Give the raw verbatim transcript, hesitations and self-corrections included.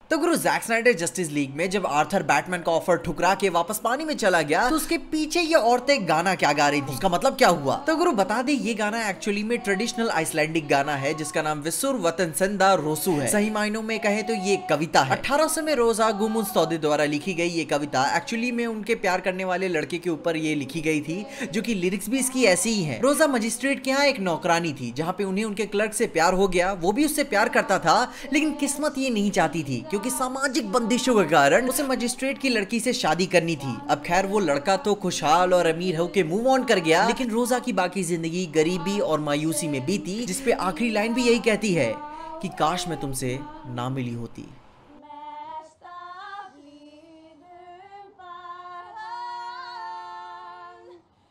तो गुरु Jack Snyder justice league में जब आर्थर बैटमैन का ऑफर ठुकरा के वापस पानी में चला गया तो उसके पीछे ये औरतें गाना क्या गा रही थी, उसका मतलब क्या हुआ? तो गुरु बता दे, ये गाना एक्चुअली में ट्रेडिशनल आइसलैंडिक गाना है जिसका नाम विसुर वतन संदा रोसू है। सही मायनों में कहे तो ये कविता है। अठारह सौ में रोजा गुमुस्तौदे द्वारा लिखी गई ये कविता एक्चुअली में उनके प्यार करने वाले लड़के के ऊपर ये लिखी गई थी, जो की लिरिक्स भी इसकी ऐसी ही है। रोजा मजिस्ट्रेट के यहाँ एक नौकरानी थी जहाँ पे उन्हें उनके क्लर्क से प्यार हो गया। वो भी उससे प्यार करता था, लेकिन किस्मत ये नहीं चाहती थी क्योंकि सामाजिक बंदिशों के कारण उसे मजिस्ट्रेट की लड़की से शादी करनी थी। अब खैर वो लड़का तो खुशहाल और अमीर होके मूव ऑन कर गया, लेकिन रोजा की बाकी जिंदगी गरीबी और मायूसी में बीती, जिसपे आखिरी लाइन भी यही कहती है कि काश मैं तुमसे ना मिली होती।